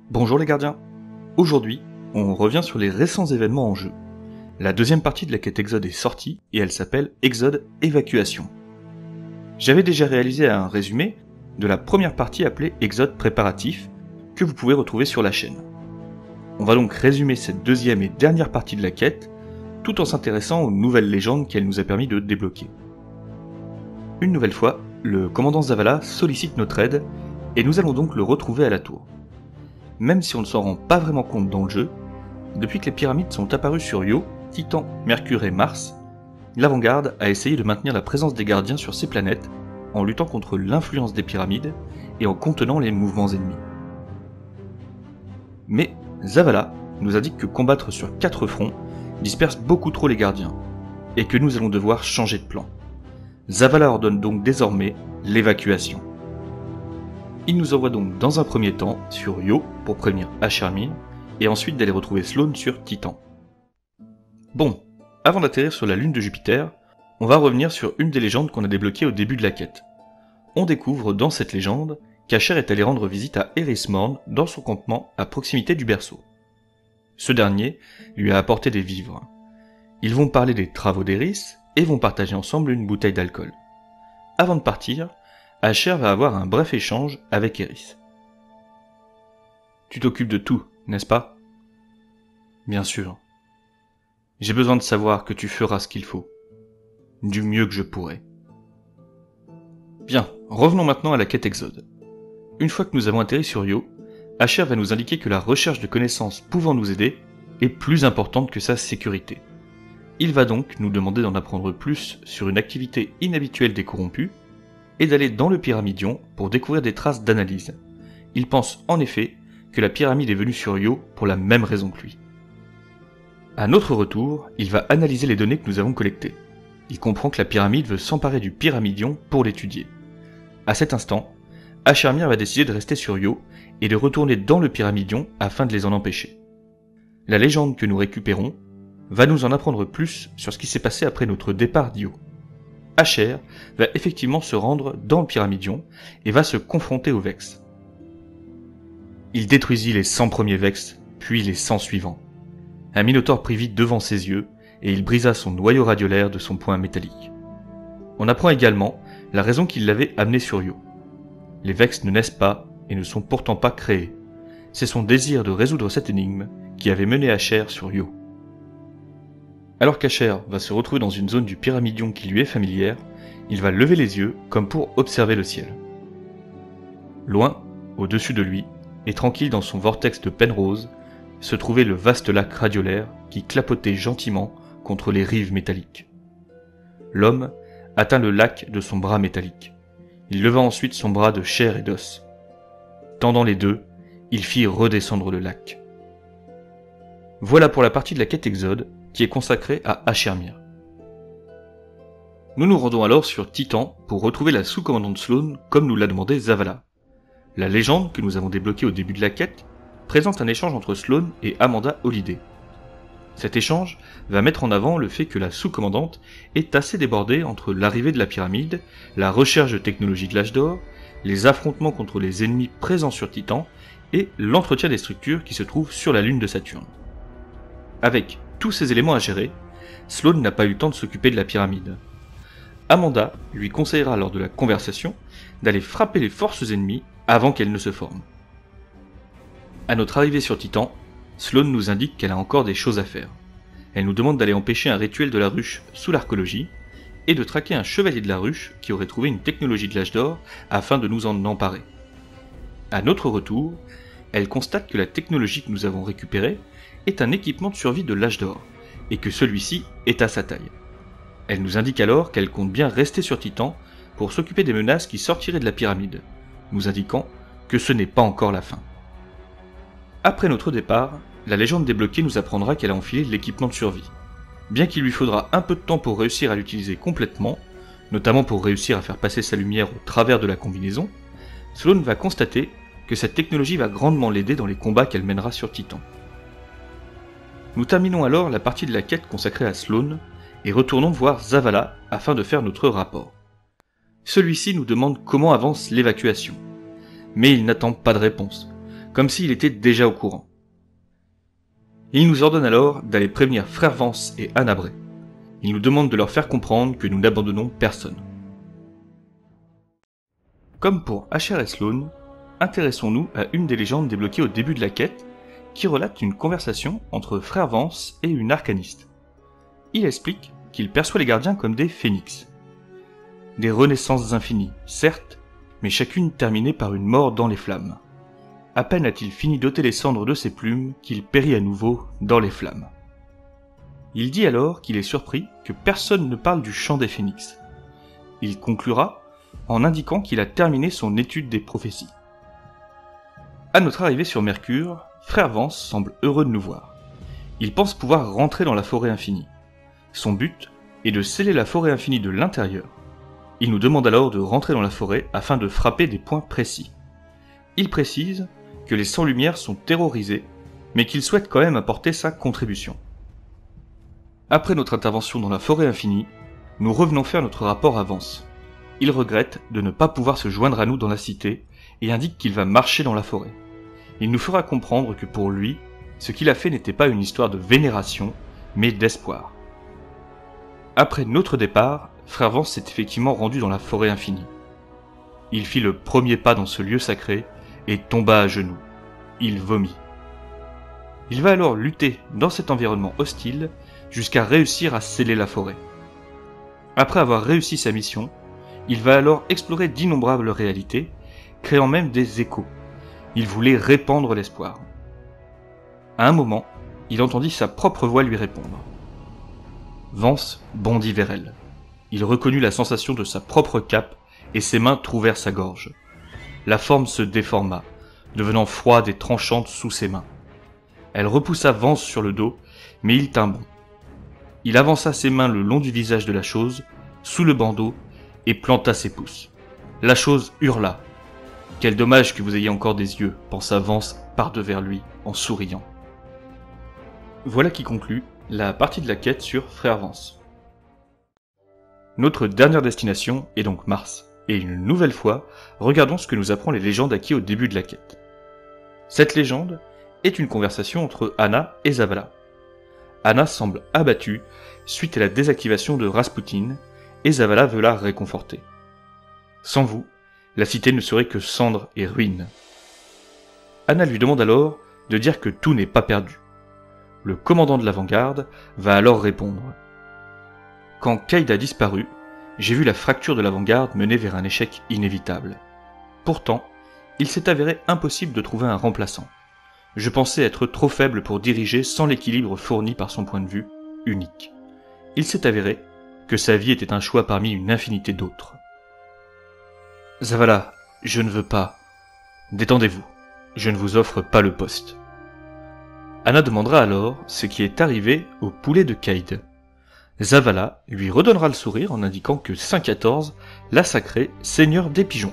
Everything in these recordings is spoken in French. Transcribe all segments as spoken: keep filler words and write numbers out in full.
Bonjour les gardiens. Aujourd'hui, on revient sur les récents événements en jeu. La deuxième partie de la quête Exode est sortie et elle s'appelle Exode Évacuation. J'avais déjà réalisé un résumé de la première partie appelée Exode Préparatif que vous pouvez retrouver sur la chaîne. On va donc résumer cette deuxième et dernière partie de la quête tout en s'intéressant aux nouvelles légendes qu'elle nous a permis de débloquer. Une nouvelle fois, le commandant Zavala sollicite notre aide et nous allons donc le retrouver à la tour. Même si on ne s'en rend pas vraiment compte dans le jeu, depuis que les pyramides sont apparues sur Io, Titan, Mercure et Mars, l'avant-garde a essayé de maintenir la présence des gardiens sur ces planètes en luttant contre l'influence des pyramides et en contenant les mouvements ennemis. Mais Zavala nous indique que combattre sur quatre fronts disperse beaucoup trop les gardiens, et que nous allons devoir changer de plan. Zavala ordonne donc désormais l'évacuation. Il nous envoie donc dans un premier temps sur Io pour prévenir Ashermir, et ensuite d'aller retrouver Sloane sur Titan. Bon, avant d'atterrir sur la lune de Jupiter, on va revenir sur une des légendes qu'on a débloquées au début de la quête. On découvre dans cette légende qu'Asher est allé rendre visite à Eris Morn dans son campement à proximité du berceau. Ce dernier lui a apporté des vivres. Ils vont parler des travaux d'Eris et vont partager ensemble une bouteille d'alcool. Avant de partir, Asher va avoir un bref échange avec Eris. « Tu t'occupes de tout, n'est-ce pas ?»« Bien sûr. J'ai besoin de savoir que tu feras ce qu'il faut. Du mieux que je pourrai. » Bien, revenons maintenant à la quête Exode. Une fois que nous avons atterri sur Io, Asher va nous indiquer que la recherche de connaissances pouvant nous aider est plus importante que sa sécurité. Il va donc nous demander d'en apprendre plus sur une activité inhabituelle des corrompus et d'aller dans le Pyramidion pour découvrir des traces d'analyse. Il pense en effet que la pyramide est venue sur Io pour la même raison que lui. À notre retour, il va analyser les données que nous avons collectées. Il comprend que la pyramide veut s'emparer du Pyramidion pour l'étudier. À cet instant, Ashermir va décider de rester sur Io et de retourner dans le Pyramidion afin de les en empêcher. La légende que nous récupérons va nous en apprendre plus sur ce qui s'est passé après notre départ d'Io. Asher va effectivement se rendre dans le Pyramidion et va se confronter aux Vex. Il détruisit les cent premiers Vex, puis les cent suivants. Un Minotaure prit vie devant ses yeux et il brisa son noyau radiolaire de son poing métallique. On apprend également la raison qui l'avait amené sur Io. Les Vex ne naissent pas et ne sont pourtant pas créés. C'est son désir de résoudre cette énigme qui avait mené Asher sur Io. Alors qu'Asher va se retrouver dans une zone du Pyramidion qui lui est familière, il va lever les yeux comme pour observer le ciel. Loin, au-dessus de lui, et tranquille dans son vortex de Penrose, se trouvait le vaste lac radiolaire qui clapotait gentiment contre les rives métalliques. L'homme atteint le lac de son bras métallique. Il leva ensuite son bras de chair et d'os. Tendant les deux, il fit redescendre le lac. Voilà pour la partie de la quête Exode qui est consacrée à Ashermir. Nous nous rendons alors sur Titan pour retrouver la sous-commandante Sloane comme nous l'a demandé Zavala. La légende que nous avons débloquée au début de la quête présente un échange entre Sloane et Amanda Holliday. Cet échange va mettre en avant le fait que la sous-commandante est assez débordée entre l'arrivée de la pyramide, la recherche de technologie de l'âge d'or, les affrontements contre les ennemis présents sur Titan et l'entretien des structures qui se trouvent sur la lune de Saturne. Avec tous ces éléments à gérer, Sloane n'a pas eu le temps de s'occuper de la pyramide. Amanda lui conseillera lors de la conversation d'aller frapper les forces ennemies avant qu'elles ne se forment. À notre arrivée sur Titan, Sloane nous indique qu'elle a encore des choses à faire. Elle nous demande d'aller empêcher un rituel de la ruche sous l'archéologie et de traquer un chevalier de la ruche qui aurait trouvé une technologie de l'âge d'or afin de nous en emparer. À notre retour, elle constate que la technologie que nous avons récupérée est un équipement de survie de l'âge d'or et que celui-ci est à sa taille. Elle nous indique alors qu'elle compte bien rester sur Titan pour s'occuper des menaces qui sortiraient de la pyramide, nous indiquant que ce n'est pas encore la fin. Après notre départ, la légende débloquée nous apprendra qu'elle a enfilé l'équipement de survie. Bien qu'il lui faudra un peu de temps pour réussir à l'utiliser complètement, notamment pour réussir à faire passer sa lumière au travers de la combinaison, Sloane va constater que cette technologie va grandement l'aider dans les combats qu'elle mènera sur Titan. Nous terminons alors la partie de la quête consacrée à Sloane et retournons voir Zavala afin de faire notre rapport. Celui-ci nous demande comment avance l'évacuation, mais il n'attend pas de réponse. comme s'il était déjà au courant. Il nous ordonne alors d'aller prévenir Frère Vance et Anabray. Il nous demande de leur faire comprendre que nous n'abandonnons personne. Comme pour Asher et Sloane, intéressons-nous à une des légendes débloquées au début de la quête, qui relate une conversation entre Frère Vance et une arcaniste. Il explique qu'il perçoit les gardiens comme des phénix. Des renaissances infinies, certes, mais chacune terminée par une mort dans les flammes. À peine a-t-il fini d'ôter les cendres de ses plumes qu'il périt à nouveau dans les flammes. Il dit alors qu'il est surpris que personne ne parle du chant des phénix. Il conclura en indiquant qu'il a terminé son étude des prophéties. À notre arrivée sur Mercure, Frère Vance semble heureux de nous voir. Il pense pouvoir rentrer dans la forêt infinie. Son but est de sceller la forêt infinie de l'intérieur. Il nous demande alors de rentrer dans la forêt afin de frapper des points précis. Il précise que les sans-lumière sont terrorisés, mais qu'il souhaite quand même apporter sa contribution. Après notre intervention dans la forêt infinie, nous revenons faire notre rapport à Vance. Il regrette de ne pas pouvoir se joindre à nous dans la cité et indique qu'il va marcher dans la forêt. Il nous fera comprendre que pour lui, ce qu'il a fait n'était pas une histoire de vénération, mais d'espoir. Après notre départ, Frère Vance s'est effectivement rendu dans la forêt infinie. Il fit le premier pas dans ce lieu sacré et tomba à genoux. Il vomit. Il va alors lutter dans cet environnement hostile jusqu'à réussir à sceller la forêt. Après avoir réussi sa mission, il va alors explorer d'innombrables réalités, créant même des échos. Il voulait répandre l'espoir. À un moment, il entendit sa propre voix lui répondre. Vance bondit vers elle. Il reconnut la sensation de sa propre cape et ses mains trouvèrent sa gorge. La forme se déforma, devenant froide et tranchante sous ses mains. Elle repoussa Vance sur le dos, mais il tint bon. Il avança ses mains le long du visage de la chose, sous le bandeau, et planta ses pouces. La chose hurla. « Quel dommage que vous ayez encore des yeux », pensa Vance par-devers lui, en souriant. Voilà qui conclut la partie de la quête sur Frère Vance. Notre dernière destination est donc Mars, et une nouvelle fois, regardons ce que nous apprend les légendes acquises au début de la quête. Cette légende est une conversation entre Anna et Zavala. Anna semble abattue suite à la désactivation de Rasputin, et Zavala veut la réconforter. Sans vous, la cité ne serait que cendres et ruines. Anna lui demande alors de dire que tout n'est pas perdu. Le commandant de l'avant-garde va alors répondre. Quand Cayde a disparu, j'ai vu la fracture de l'avant-garde mener vers un échec inévitable. Pourtant, il s'est avéré impossible de trouver un remplaçant. Je pensais être trop faible pour diriger sans l'équilibre fourni par son point de vue, unique. Il s'est avéré que sa vie était un choix parmi une infinité d'autres. Zavala, je ne veux pas. Détendez-vous, je ne vous offre pas le poste. Anna demandera alors ce qui est arrivé au poulet de Cayde. Zavala lui redonnera le sourire en indiquant que Saint quatorze l'a sacré seigneur des pigeons.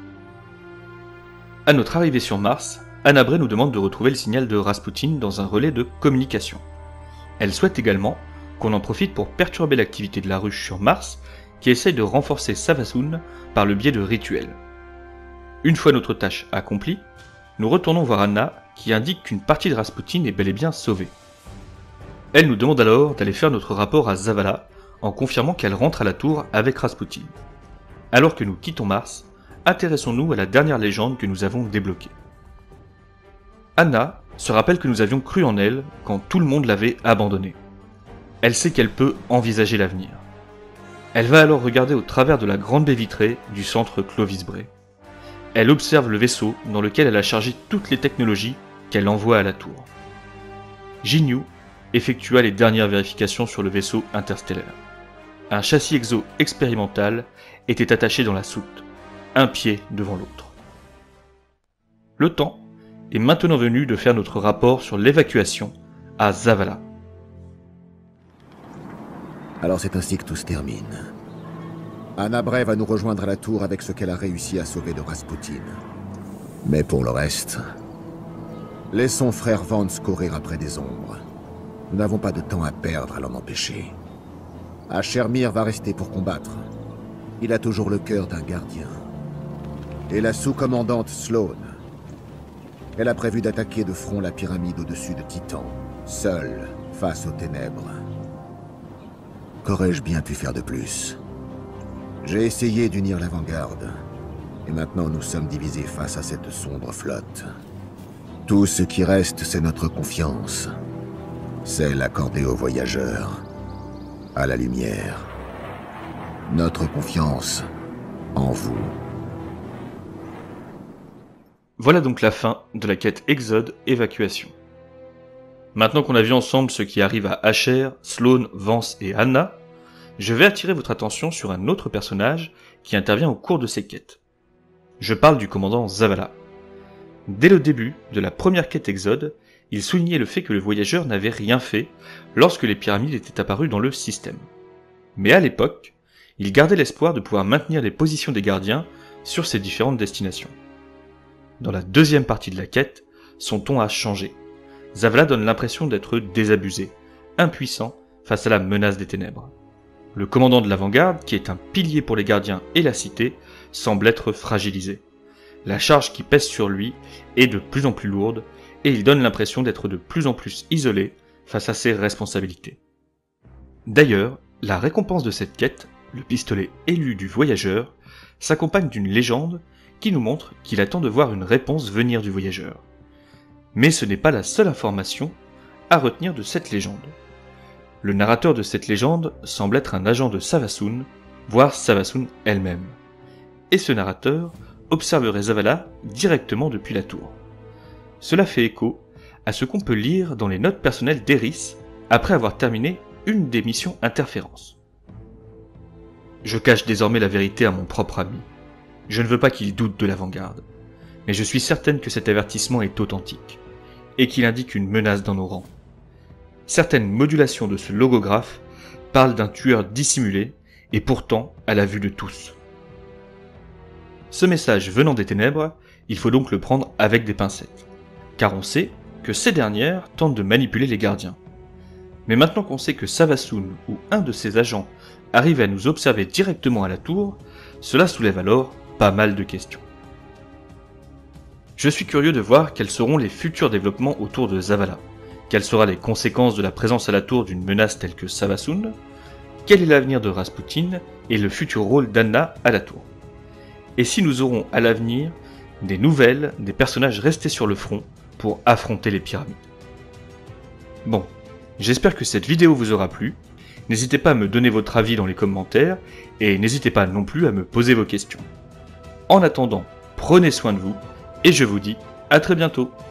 À notre arrivée sur Mars, Anabray nous demande de retrouver le signal de Rasputin dans un relais de communication. Elle souhaite également qu'on en profite pour perturber l'activité de la ruche sur Mars, qui essaye de renforcer Savathûn par le biais de rituels. Une fois notre tâche accomplie, nous retournons voir Anna, qui indique qu'une partie de Rasputin est bel et bien sauvée. Elle nous demande alors d'aller faire notre rapport à Zavala, en confirmant qu'elle rentre à la tour avec Rasputin. Alors que nous quittons Mars, intéressons-nous à la dernière légende que nous avons débloquée. Anna se rappelle que nous avions cru en elle quand tout le monde l'avait abandonnée. Elle sait qu'elle peut envisager l'avenir. Elle va alors regarder au travers de la grande baie vitrée du centre Clovis Bray. Elle observe le vaisseau dans lequel elle a chargé toutes les technologies qu'elle envoie à la tour. Jinyu effectua les dernières vérifications sur le vaisseau interstellaire. Un châssis exo expérimental était attaché dans la soute, un pied devant l'autre. Le temps est maintenant venu de faire notre rapport sur l'évacuation à Zavala. Alors c'est ainsi que tout se termine. Anabray va nous rejoindre à la tour avec ce qu'elle a réussi à sauver de Rasputin. Mais pour le reste, laissons frère Vance courir après des ombres. Nous n'avons pas de temps à perdre à l'en empêcher. Ashermir va rester pour combattre. Il a toujours le cœur d'un gardien. Et la sous-commandante Sloane. Elle a prévu d'attaquer de front la pyramide au-dessus de Titan, seule, face aux ténèbres. Qu'aurais-je bien pu faire de plus? J'ai essayé d'unir l'avant-garde, et maintenant nous sommes divisés face à cette sombre flotte. Tout ce qui reste, c'est notre confiance. Celle accordée aux voyageurs, à la lumière. Notre confiance en vous. Voilà donc la fin de la quête Exode Évacuation. Maintenant qu'on a vu ensemble ce qui arrive à Asher, Sloane, Vance et Anna, je vais attirer votre attention sur un autre personnage qui intervient au cours de ces quêtes. Je parle du commandant Zavala. Dès le début de la première quête Exode, il soulignait le fait que le voyageur n'avait rien fait lorsque les pyramides étaient apparues dans le système. Mais à l'époque, il gardait l'espoir de pouvoir maintenir les positions des gardiens sur ces différentes destinations. Dans la deuxième partie de la quête, son ton a changé. Zavala donne l'impression d'être désabusé, impuissant face à la menace des ténèbres. Le commandant de l'avant-garde, qui est un pilier pour les gardiens et la cité, semble être fragilisé. La charge qui pèse sur lui est de plus en plus lourde, et il donne l'impression d'être de plus en plus isolé face à ses responsabilités. D'ailleurs, la récompense de cette quête, le pistolet élu du voyageur, s'accompagne d'une légende qui nous montre qu'il attend de voir une réponse venir du voyageur. Mais ce n'est pas la seule information à retenir de cette légende. Le narrateur de cette légende semble être un agent de Savasun, voire Savasun elle-même. Et ce narrateur observerait Zavala directement depuis la tour. Cela fait écho à ce qu'on peut lire dans les notes personnelles d'Eris après avoir terminé une des missions interférences. Je cache désormais la vérité à mon propre ami. Je ne veux pas qu'il doute de l'avant-garde, mais je suis certaine que cet avertissement est authentique, et qu'il indique une menace dans nos rangs. Certaines modulations de ce logographe parlent d'un tueur dissimulé, et pourtant à la vue de tous. Ce message venant des ténèbres, il faut donc le prendre avec des pincettes, car on sait que ces dernières tentent de manipuler les gardiens. Mais maintenant qu'on sait que Savasun ou un de ses agents arrive à nous observer directement à la tour, cela soulève alors pas mal de questions. Je suis curieux de voir quels seront les futurs développements autour de Zavala. Quelles seront les conséquences de la présence à la tour d'une menace telle que Savasun? Quel est l'avenir de Rasputin et le futur rôle d'Anna à la tour? Et si nous aurons à l'avenir des nouvelles des personnages restés sur le front pour affronter les pyramides? Bon, j'espère que cette vidéo vous aura plu. N'hésitez pas à me donner votre avis dans les commentaires et n'hésitez pas non plus à me poser vos questions. En attendant, prenez soin de vous et je vous dis à très bientôt.